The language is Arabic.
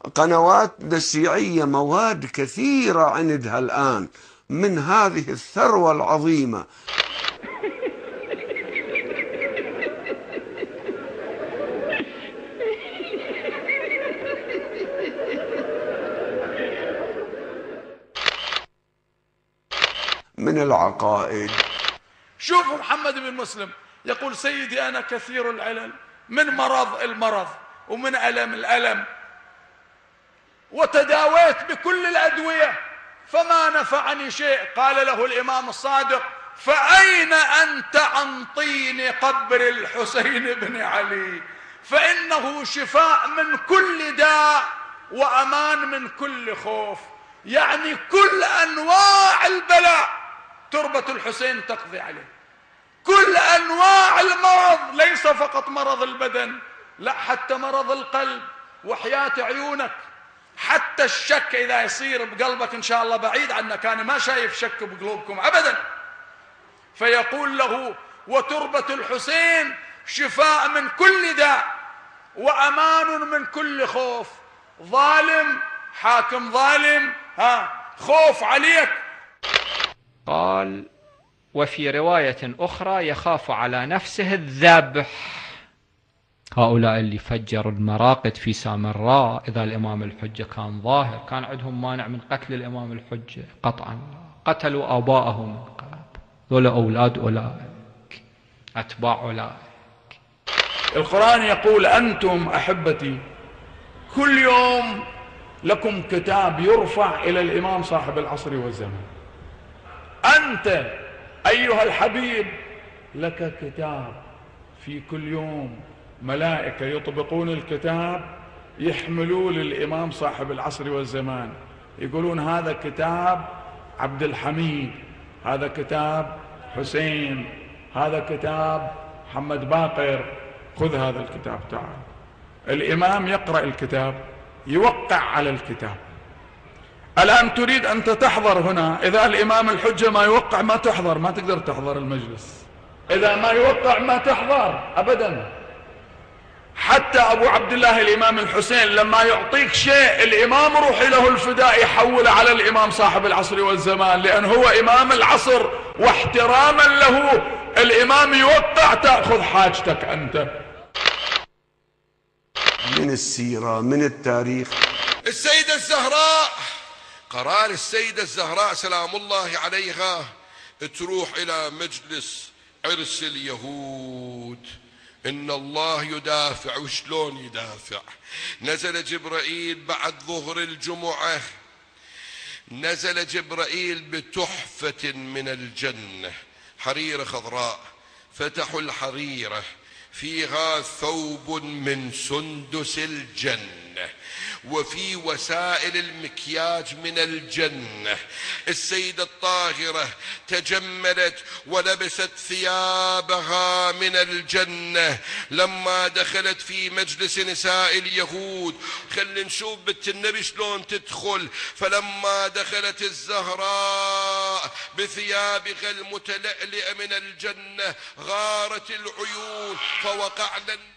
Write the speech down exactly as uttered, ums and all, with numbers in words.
قنوات الشيعية مواد كثيرة عندها الآن من هذه الثروة العظيمة. من العقائد. شوفوا محمد بن مسلم يقول: سيدي أنا كثير العلل، من مرض المرض ومن ألم الألم، وتداويت بكل الأدوية فما نفعني شيء. قال له الإمام الصادق: فأين أنت عن طين قبر الحسين بن علي؟ فإنه شفاء من كل داء وأمان من كل خوف. يعني كل أنواع البلاء تربة الحسين تقضي عليه، كل أنواع المرض، ليس فقط مرض البدن، لا، حتى مرض القلب. وحياة عيونك حتى الشك إذا يصير بقلبك إن شاء الله بعيد عنك، أنا ما شايف شك بقلوبكم أبدا. فيقول له: وتربة الحسين شفاء من كل داء وأمان من كل خوف. ظالم، حاكم ظالم، ها خوف عليك. قال: وفي رواية أخرى: يخاف على نفسه الذبح. هؤلاء اللي فجروا المراقد في سامراء، إذا الإمام الحجة كان ظاهر كان عندهم مانع من قتل الإمام الحجة قطعا، قتلوا آباءهم من قبل. ذولا أولاد أولئك، أتباع أولئك. القرآن يقول: أنتم أحبتي كل يوم لكم كتاب يرفع إلى الإمام صاحب العصر والزمان. أنت أيها الحبيب لك كتاب، في كل يوم ملائكة يطبقون الكتاب يحملوا للإمام صاحب العصر والزمان، يقولون: هذا كتاب عبد الحميد، هذا كتاب حسين، هذا كتاب محمد باقر، خذ هذا الكتاب تعال. الإمام يقرأ الكتاب، يوقع على الكتاب. الآن تريد أنت تحضر هنا، إذا الإمام الحجة ما يوقع ما تحضر، ما تقدر تحضر المجلس. إذا ما يوقع ما تحضر أبدا. حتى أبو عبد الله الإمام الحسين لما يعطيك شيء الإمام روح له الفداء يحول على الإمام صاحب العصر والزمان، لأن هو إمام العصر، واحتراما له الإمام يوقع، تأخذ حاجتك أنت. من السيرة، من التاريخ. السيدة الزهراء، قرار السيدة الزهراء سلام الله عليها تروح إلى مجلس عرس اليهود. إن الله يدافع. وشلون يدافع؟ نزل جبرائيل بعد ظهر الجمعة، نزل جبرائيل بتحفة من الجنة، حريرة خضراء، فتحوا الحريرة فيها ثوب من سندس الجنة، وفي وسائل المكياج من الجنة. السيدة الطاهرة تجملت ولبست ثيابها من الجنة لما دخلت في مجلس نساء اليهود. خلينا نشوف بنت النبي شلون تدخل. فلما دخلت الزهراء بثيابها المتلألئة من الجنة غارت العيون فوقعنا